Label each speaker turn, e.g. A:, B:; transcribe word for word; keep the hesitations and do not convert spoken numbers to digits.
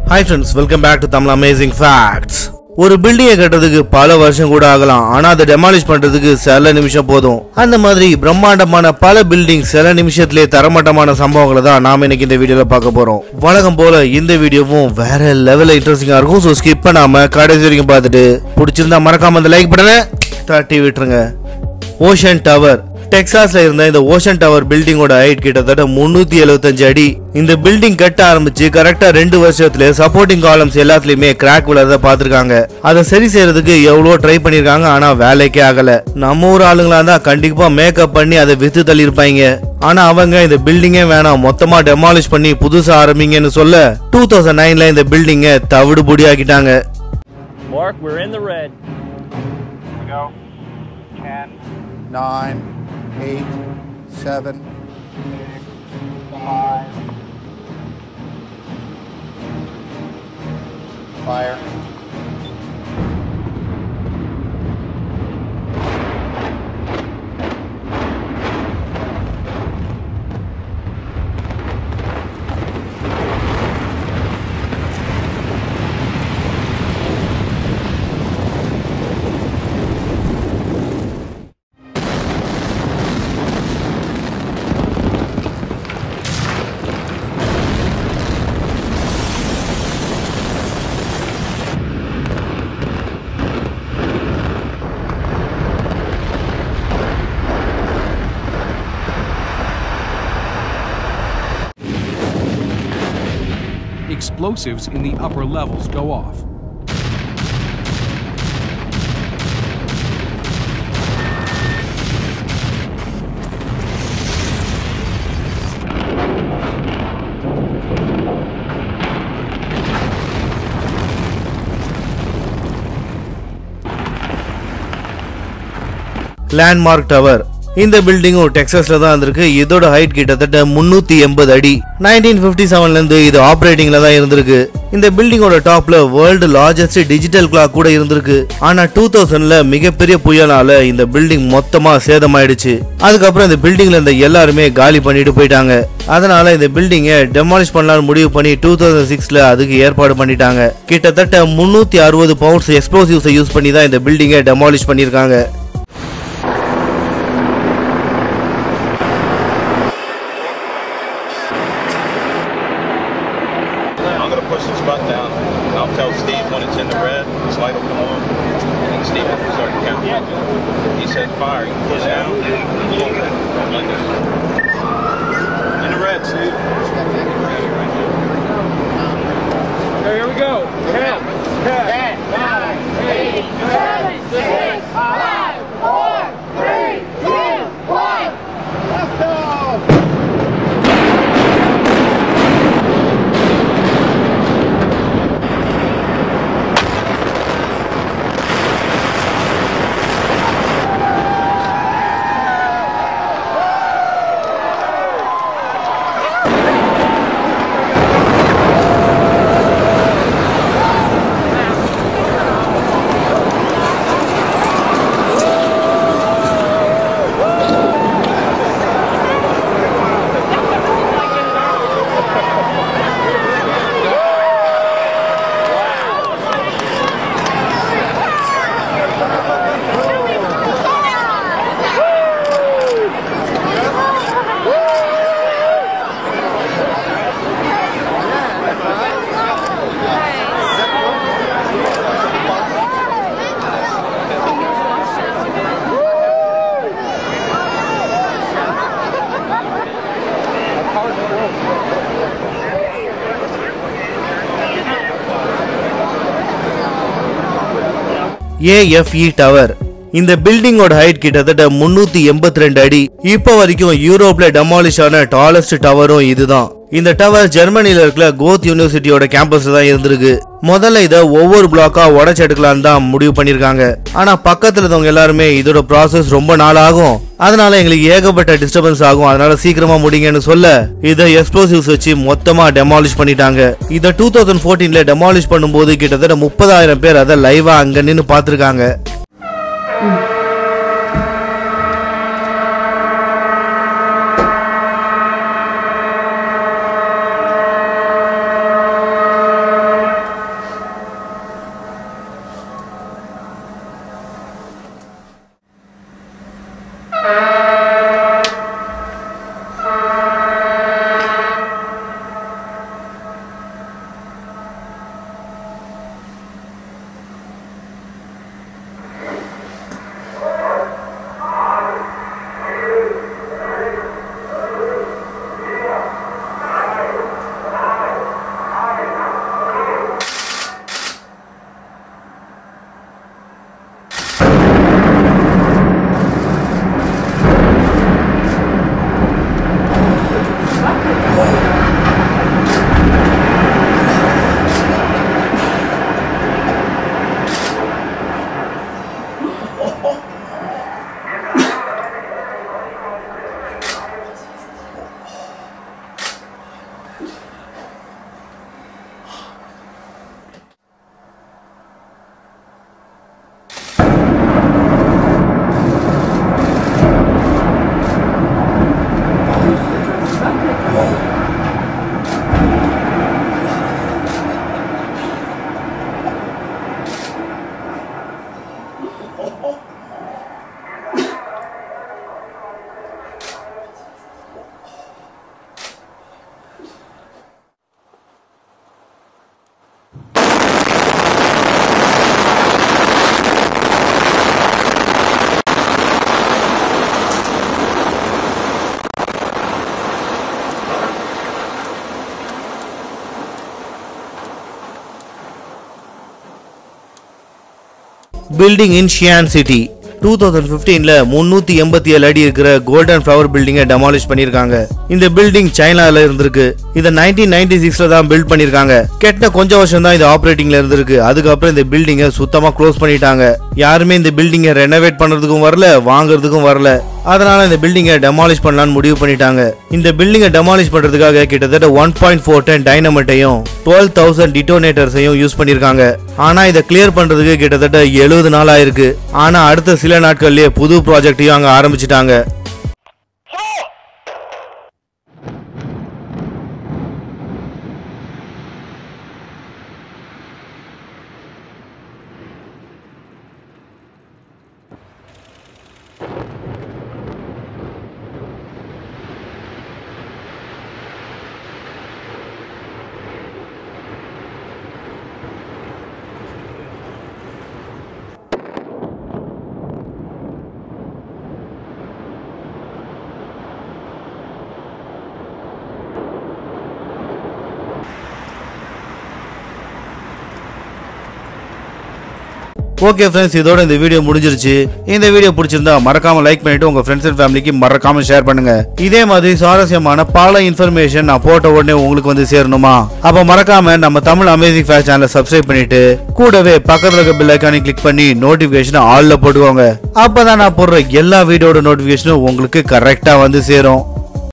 A: Hi friends, welcome back to Tamil Amazing Facts. ஒரு பில்டிங்கை கட்டுறதுக்கு பல வருஷம் கூட ஆகலாம், ஆனா அதை டெமாலிஷ் பண்றதுக்கு சில நிமிஷம் போதும். அந்த மாதிரி பிரம்மாண்டமான பல பில்டிங் சில நிமிஷத்திலே தரமட்டமான சம்பவங்களை தான் நாம இன்னைக்கு இந்த வீடியோல பார்க்க போறோம். வழக்கம் போல இந்த வீடியோவும் வேற லெவல்ல இன்ட்ரெஸ்டிங்கா இருக்கும். சோ ஸ்கிப் பண்ணாம கடைசி வரைக்கும் பார்த்துட்டு பிடிச்சிருந்தா மறக்காம அந்த லைக் பட்டனை தட்டி விட்டுருங்க. ஓஷன் டவர் டெக்சாஸ்ல இருந்த இந்த ஓஷன் டவர் பில்டிங்கோட ஹைட் கிட்டத்தட்ட முன்னூத்தி எழுபத்தஞ்சு அடி. இந்த பில்டிங் கட்ட ஆரம்பிச்சு கரெக்டா ரெண்டு வருஷத்துல சப்போர்ட்டிங் காலம்ஸ் எல்லாத்துலயுமே கிராக் விழறத பாத்துருக்காங்க. அதை சரி செய்யறதுக்கு எவ்வளவு ட்ரை பண்ணிருக்காங்க, ஆனா வேலைக்கே ஆகல. நம்ம ஊர் ஆளுங்களா தான் கண்டிப்பா மேக்கப் பண்ணி அதை வித்து தள்ளி இருப்பாங்க. ஆனா அவங்க இந்த பில்டிங்கே வேணாம், மொத்தமா டெமாலிஷ் பண்ணி புதுசா ஆரம்பிங்கன்னு சொல்ல டூ தௌசண்ட் நைன்ல இந்த பில்டிங்கை தவிடு பொடி ஆக்கிட்டாங்க.
B: Mark, we're in the red.
C: Here we go. ten, nine, eight, seven, six, five. Fire.
D: Explosives in the upper levels go off.
A: Landmark Tower இந்த பில்டிங்கும் டெக்சாஸ்ல தான் இருந்திருக்கு. இதோட ஹைட் கிட்டத்தட்ட முன்னூத்தி எண்பது அடி. நைன்டீன் பிப்டி செவன்ல இருந்து இது ஆபரேட்டிங்ல தான் இருந்திருக்கு. இந்த பில்டிங்கோட டாப்ல வேர்ல்டு லார்ஜஸ்ட் டிஜிட்டல் கிளாக் கூட இருந்திருக்கு. ஆனா டூ தௌசண்ட்ல மிகப்பெரிய புயலால இந்த பில்டிங் மொத்தமா சேதமாயிடுச்சு. அதுக்கப்புறம் இந்த பில்டிங்ல இருந்த எல்லாருமே காலி பண்ணிட்டு போயிட்டாங்க. அதனால இந்த பில்டிங்கை டெமாலிஷ் பண்ணலாம்னு முடிவு பண்ணி டூ தௌசண்ட் சிக்ஸ்ல அதுக்கு ஏற்பாடு பண்ணிட்டாங்க. கிட்டத்தட்ட முன்னூத்தி அறுபது பவுண்ட்ஸ் எக்ஸ்ப்ளோசிவ்ஸ் யூஸ் பண்ணி தான் இந்த பில்டிங்கை டெமாலிஷ் பண்ணிருக்காங்க.
E: I'm going to push this button down. I'll tell Steve when it's in the red, this light will come on, and Steve will start to count. He said fire, you push down, like this. In the red, Steve.
B: Okay, here we go. ten, ten, nine, eight, seven, six, five, four, three, two, one. Let's go!
A: A F E tower இந்த பில்டிங்கோட height கிட்டத்தட்ட முன்னூத்தி எண்பத்தி ரெண்டு அடி. இப்ப வரைக்கும் யூரோப்ல demolish ஆன டாலஸ்ட் டவரும் இதுதான். இந்த டவர் ஜெர்மனில இருக்கிற கோத் யூனிவர்சிட்டியோட கேம்பஸ்ல தான் இருந்திருக்கு. முதல்ல இத ஒவ்வொரு பிளாக்கா உடைச்சு எடுக்கலான்னு தான் முடிவு பண்ணிருக்காங்க. ஆனா பக்கத்துல இருந்தவங்க எல்லாருமே இதோட ப்ராசஸ் ரொம்ப நாள் ஆகும், அதனால எங்களுக்கு ஏகப்பட்ட டிஸ்டர்பன்ஸ் ஆகும், அதனால சீக்கிரமா முடிங்கன்னு சொல்ல இத எக்ஸ்ப்ளோசிவ்ஸ் வச்சு மொத்தமா டெமாலிஷ் பண்ணிட்டாங்க. இத டூ தௌசண்ட் போர்டீன்ல டெமாலிஷ் பண்ணும்போது கிட்டத்தட்ட முப்பதாயிரம் பேர் அதை லைவா அங்க நின்னு பாத்துருக்காங்க. Building in Xi'an city. Two thousand பிப்டீன்ல முன்னூத்தி எண்பத்தி ஏழு அடி இருக்கிற கோல்டன் ஃபிளவர் பில்டிங்கை டெமாலிஷ் பண்ணிருக்காங்க. இந்த பில்டிங் சைனால இருந்திருக்கு. இத நைன்டீன் நைன்டி சிக்ஸ்ல தான் பில்ட் பண்ணிருக்காங்க. கெட்ட கொஞ்சம் வருஷம் தான் இது ஆபரேட்டிங்ல இருந்திருக்கு. அதுக்கப்புறம் இந்த பில்டிங்கை சுத்தமா க்ளோஸ் பண்ணிட்டாங்க. யாருமே இந்த பில்டிங்கை ரெனோவேட் பண்றதுக்கும் வரல, வாங்குறதுக்கும் வரல. அதனால இந்த பில்டிங்கை டெமாலிஷ் பண்ணலாம்னு முடிவு பண்ணிட்டாங்க. இந்த பில்டிங்கை டெமாலிஷ் பண்றதுக்காக கிட்டத்தட்ட ஒன் பாயிண்ட் ஃபோர் டன் டைனமைட்டையும் டுவெல் தௌசண்ட் டிட்டோனேட்டர்ஸையும் யூஸ் பண்ணிருக்காங்க. ஆனா இதை கிளியர் பண்றதுக்கு கிட்டத்தட்ட எழுபது நாள் ஆயிருக்கு. ஆனா அடுத்த சில நாட்கள்லயே புது ப்ராஜெக்டையும் அங்க ஆரம்பிச்சிட்டாங்க. ஓகே ஃப்ரெண்ட்ஸ், இதோட இந்த வீடியோ முடிஞ்சிருச்சு. இந்த வீடியோ பிடிச்சிருந்தா மறக்காம லைக் பண்ணிட்டு உங்க ஃப்ரெண்ட்ஸ் அண்ட் ஃபேமிலிக்கு மறக்காம ஷேர் பண்ணுங்க. இதே மாதிரி சுவாரஸ்யமான பல இன்ஃபர்மேஷன் நான் போட்ட உடனே உங்களுக்கு வந்து சேரணுமா? அப்ப மறக்காம நம்ம தமிழ் அமேசிங் ஃபேக்ட்ஸ் சேனலை சப்ஸ்கிரைப் பண்ணிட்டு கூடவே பக்கத்துல இருக்க பெல் ஐகானை கிளிக் பண்ணி நோட்டிபிகேஷன் ஆல்ல போட்டுக்கோங்க. அப்பதான் நான் போடுற எல்லா வீடியோட நோட்டிபிகேஷனும் உங்களுக்கு கரெக்டா வந்து சேரும்.